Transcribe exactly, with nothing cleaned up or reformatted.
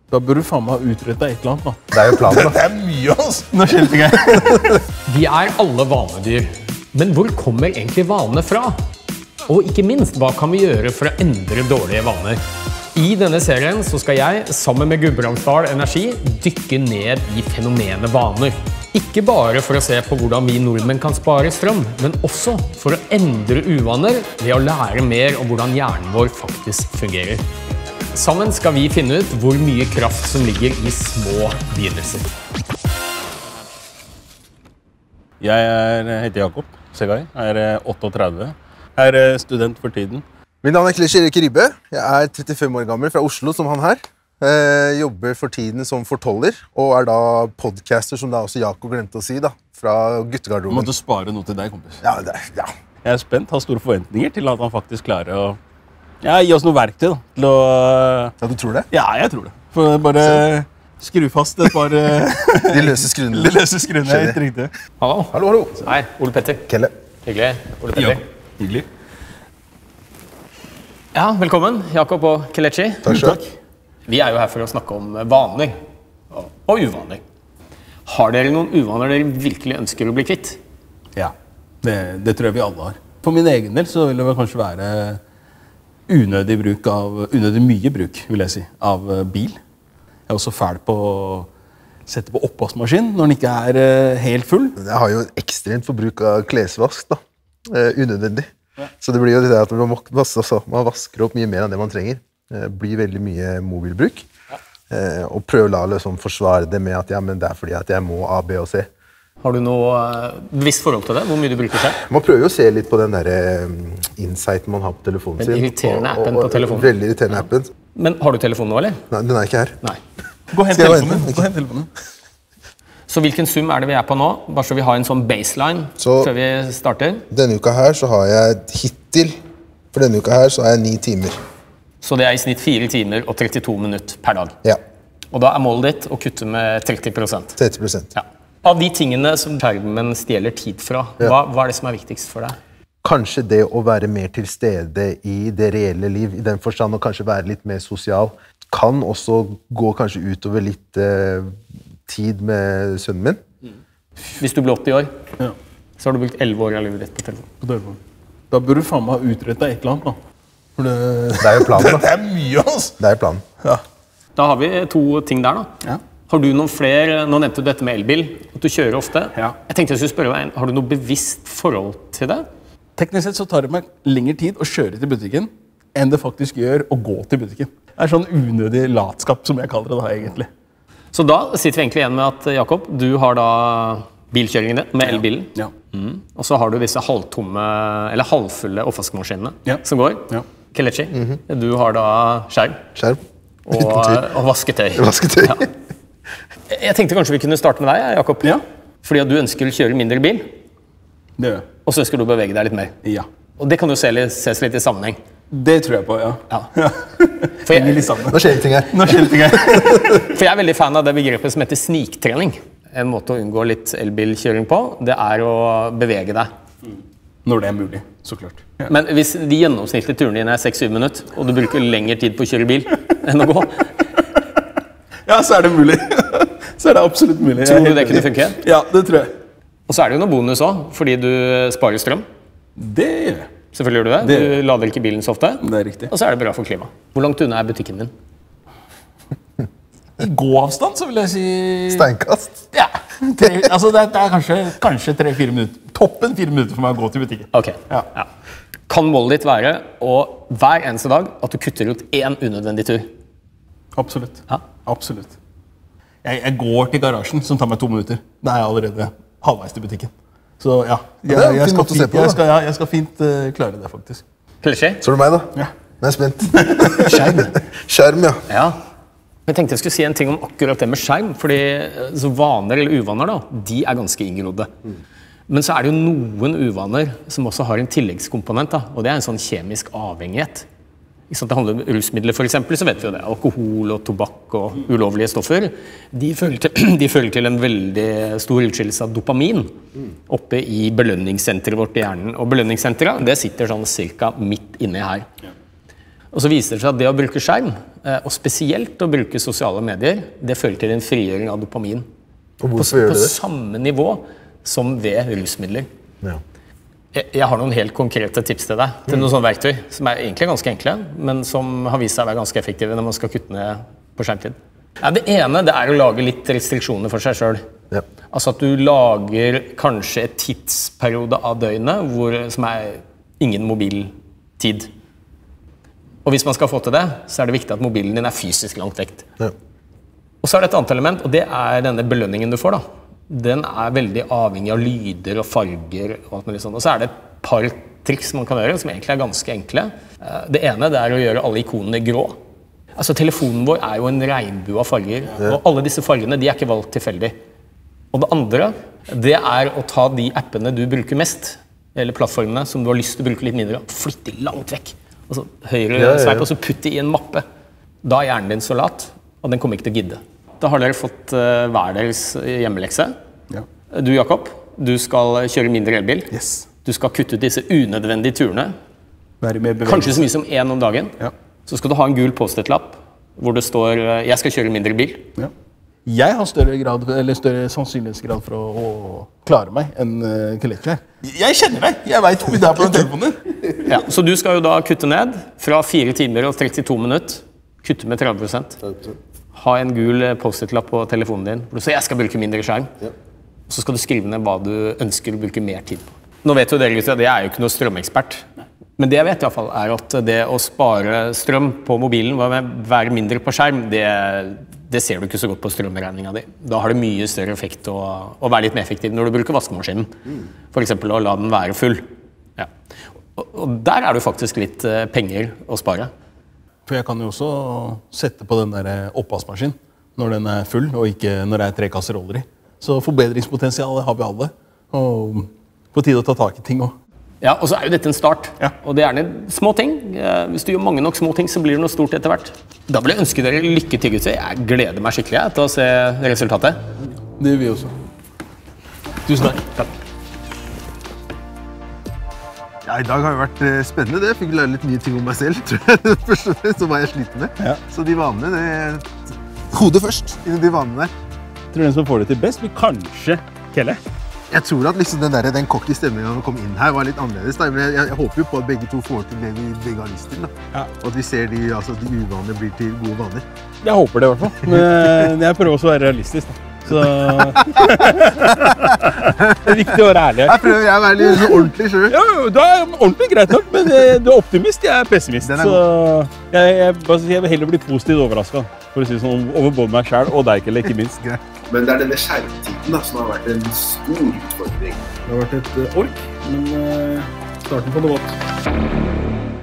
Da bør du faen meg utrette et eller annet, da. Det er jo planen, da. Det er mye, ass! Nå skjelte jeg. Vi er alle vanedyr. Men hvor kommer egentlig vanene fra? Og ikke minst, hva kan vi gjøre for å endre dårlige vaner? I denne serien så skal jeg, sammen med Gudbrandsdal Energi, dykke ned i fenomenet vaner. Ikke bare for å se på hvordan vi nordmenn kan spare strøm, men også for å endre uvaner ved å lære mer om hvordan hjernen vår faktisk fungerer. Sammen skal vi finne ut hvor mye kraft som ligger i små begynnelser. Jeg er, heter Jakob Segay, jeg er otteogtredve. Jeg er student for tiden. Mitt navn er Kelechi Erik Ribbe. Jeg er trettifem år gammel fra Oslo, som han her. Jeg jobber for tiden som fortoller, og er da podcaster, som da også Jakob glemte å si, da, fra guttegarderoben. Du måtte spare noe til deg, kompis. Ja, det, ja. Jeg er spent, har store forventninger til at han faktisk klarer å ja, gi oss noe verktøy da, til å... Ja, du tror det? Ja, jeg tror det. For bare skru fast et par... De løse skruene. De løse skruene, er helt riktig. Hallo. Hallo, hallo. Hei, Ole Petter. Kelle. Hyggelig, Ole Petter. Ja, hyggelig. Ja, velkommen, Jakob og Kelechi. Takk skal du ha. Vi er jo her for å snakke om vaner og uvaner. Har dere noen uvaner dere virkelig ønsker å bli kvitt? Ja, det, det tror jeg vi alle har. For min egen del så vil det vel kanskje være unødig bruk av, unødig mye bruk, vil jeg si, av bil. Jeg er også fæl på å sette på oppvaskmaskin når den ikke er helt full. Jeg har jo ekstremt forbruk av klesvask, da. Unødvendig. Ja. Så det blir jo det at man, vasker, man vasker opp mye mer enn det man trenger. Det blir veldig mye mobilbruk. Ja. Og prøver å la liksom forsvare det med at ja, men det er fordi at jeg må A, B og C. Har du noe bevisst forhold til det? Hvor mye du bruker selv? Man prøver jo å se litt på den der insighten man har på telefonen sin. Den irriterende appen og, og, på telefonen. Veldig irriterende appen. Men har du telefonen nå, eller? Nei, den er ikke her. Nei. Gå hen telefonen. Gå hen telefonen. Så hvilken sum er det vi er på nå? Bare så vi har en sånn baseline så, før vi starter. Denne uka her så har jeg hittil, for denne uka her så har jeg ni timer. Så det er i snitt fire timer og trettito minutter per dag? Ja. Og da er målet ditt å kutte med tretti prosent? tretti prosent. Ja. Av de tingene som skjermen stjeler tid fra, ja. hva, hva er det som er viktigst for deg? Kanskje det å være mer til stede i det reelle liv, i den forstand, og kanskje være litt mer sosial, kan også gå kanskje utover litt eh, tid med sønnen min. Mm. Hvis du blir åtti år, ja. så har du brukt elleve år av livet ditt på telefon. På telefon. Da bør du faen meg utrette et eller annet, da. For det... det er jo planen, da. Det er mye, ass! Det er jo planen. Ja. Da har vi to ting der, da. Ja. Har du noen flere, nå nevnte du dette med elbil, at du kjører ofte. Ja. Jeg tenkte jeg skulle spørre deg, har du noe bevisst forhold til det? Teknisk sett så tar det meg lengre tid å kjøre til butikken enn det faktisk gjør å gå til butikken. Det er sånn unødig latskap, som jeg kaller det da, egentlig. Så da sitter vi egentlig igjen med at, Jakob, du har da bilkjøringen din med elbilen. Ja. Mm. Og så har du disse halvtomme, eller halvfulle oppvaskmaskinene ja. som går. Ja. Kelechi, mm-hmm. du har da skjerm. Skjerm. Og, og vasketøy. Vasketøy. Ja. Jeg tenkte kanskje vi kunne starte med deg, Jakob. Ja. Fordi at du ønsker å kjøre mindre bil. Det gjør jeg. Og så ønsker du å bevege deg litt mer. Ja. Og det kan jo ses litt i sammenheng. Det tror jeg på, ja. ja. ja. For jeg, Nå skjer det ting her. Nå skjer det ting her. For jeg er veldig fan av det begrepet som heter sniktrening. En måte å unngå litt elbilkjøring på, det er å bevege deg. Når det er mulig, så klart. Ja. Men hvis de gjennomsnittlige turene dine er seks syv minutter, og du bruker lengre tid på å kjøre bil enn å gå, ja, så er det mulig. Så er det absolutt mulig. Tror du det kunne funke? Ja, det tror jeg. Og så er det jo noe bonus også, fordi du sparer strøm. Det gjør jeg. Selvfølgelig gjør du det. det. Du lader ikke bilen så ofte. Det er riktig. Og så er det bra for klima. Hvor langt unna er butikken din? I gåavstand, så vil jeg si... Steinkast? Ja. Tre, altså det er, det er kanskje, kanskje tre-fire minutter. Toppen fire minutter for meg å gå til butikken. Ok. Ja. Ja. Kan målet ditt være å hver eneste dag at du kutter ut én unødvendig tur? Absolutt. Ja. Absolutt. Jeg, jeg går til garasjen, som tar meg to minutter. Da er jeg allerede halvveis til butikken. Så ja, jeg, ja jeg, skal, fint, på, jeg, skal, ja, jeg skal fint uh, klare det, faktisk. Kelechi? Så er det meg, da. Ja. Nå er jeg spent. Skjerm. Skjerm, ja. Ja. Jeg tenkte jeg skulle si en ting om akkurat det med skjerm, fordi så vaner eller uvaner da, de er ganske inngrodde. Mm. Men så er det jo noen uvaner som også har en tilleggskomponent, da, og det er en sånn kjemisk avhengighet. Hvis det handler om rusmidler for eksempel, så vet vi jo det. Alkohol og tobakk og ulovlige stoffer, de fører til, de fører til en veldig stor utskillelse av dopamin oppe i belønningssenteret vårt i hjernen. Og belønningssenteret, det sitter sånn cirka midt inne her. Og så viser det seg at det å bruke skjerm, og spesielt å bruke sosiale medier, det fører til en frigjøring av dopamin. Og På, hvorfor gjør på det det? samme nivå som ved rusmidler. Ja. Jeg, jeg har noen helt konkrete tips til deg, til noen sånne verktøy, som er egentlig ganske enkle, men som har vist seg å være ganske effektive når man skal kutte ned på skjermtid. Ja, det ene det er å lage litt restriksjoner for seg selv. Ja. Altså at du lager kanskje et tidsperiode av døgnet hvor, som er ingen mobiltid. Og hvis man skal få til det, så er det viktig at mobilen din er fysisk langt vekt. Ja. Og så er det et annet element, og det er denne belønningen du får da. Den er veldig avhengig av lyder og farger og alt mulig sånt. Og så er det et par triks man kan gjøre, som egentlig er ganske enkle. Det ene det er å gjøre alle ikonene grå. Altså telefonen vår er jo en regnbue av farger, ja. Og alle disse fargene de er ikke valgt tilfeldig. Og det andre, det er å ta de appene du bruker mest, eller plattformene som du har lyst til å bruke litt mindre, og flytte langt vekk. Altså høyre ja, ja, ja. sveip, og så putte i en mappe. Da er hjernen din så lat, og den kommer ikke til å gidde. Da har dere fått uh, hver deres hjemmelekse. Ja. Du, Jakob, du skal kjøre mindre elbil. Yes. Du skal kutte ut disse unødvendige turene. Være mer bevegelse. Kanskje så mye som en om dagen. Ja. Så skal du ha en gul post-it-lapp hvor det står uh, jeg skal kjøre mindre bil. Ja. Jeg har større, grad, eller større sannsynlighetsgrad for å, å klare meg enn uh, Kelechi her. Jeg kjenner deg! Jeg vet hvor det er på den telefonen din. Ja, så du skal jo da kutte ned fra fire timer og trettito minutter. Kutte med tretti prosent. Ha en gul post-it-lapp på telefonen din. Hvor du sier jeg skal bruke mindre skjerm. Ja. Og så skal du skrive ned hva du ønsker å bruke mer tid på. Nå vet jo dere gutter, det er jo ikke noe strømekspert. Men det jeg vet i hvert fall er at det å spare strøm på mobilen, være mindre på skjerm, det, det ser du ikke så godt på strømregninga di. Da har det mye større effekt å, å være litt mer effektiv når du bruker vaskemaskinen. For eksempel å la den være full. Ja. Og, og der er det faktisk litt uh, penger å spare. For jeg kan jo også sette på den der oppvaskmaskinen når den er full, og ikke når det er tre kasseroller i. Så forbedringspotensialet har vi alle. Og på tide å ta tak i ting også. Ja, og så er jo dette en start, Ja. og det er gjerne små ting. Hvis du gjør mange nok små ting, så blir det noe stort etter hvert. Da vil jeg ønske dere lykke til, gutter. Jeg gleder meg skikkelig til å se resultatet. Det gjør vi også. Tusen takk. Takk. Ja, I dag har det vært eh, spennende. Det. Jeg fikk lære litt nye ting om meg selv, tror jeg. Først så var jeg sliten med. Ja. Så de vanene, det... Hodet først. De vanene. Jeg tror den som får det til best, vil kanskje Kelle. Jeg tror at liksom den, der, den cocky stemningen når vi kom inn her var litt annerledes. Da. Men jeg, jeg, jeg håper jo på at begge to får til det vi begge har lyst til. Da. Ja. Og at vi ser de, altså, de uvanene blir til gode vaner. Jeg håper det i hvert fall. Men jeg prøver også å være realistisk. Da. Så... det er viktig å være ærlig. Jeg prøver jeg å være litt ordentlig selv. Ja, du er ordentlig greit nok, men du er optimist, jeg er pessimist. Den er så jeg, jeg, jeg vil heller bli positivt overrasket, for å si sånn, over både meg selv og deg, eller ikke minst. Men det er denne skjermtiden da, som har vært en stor utfordring. Det har vært et ork, men starten på det godt.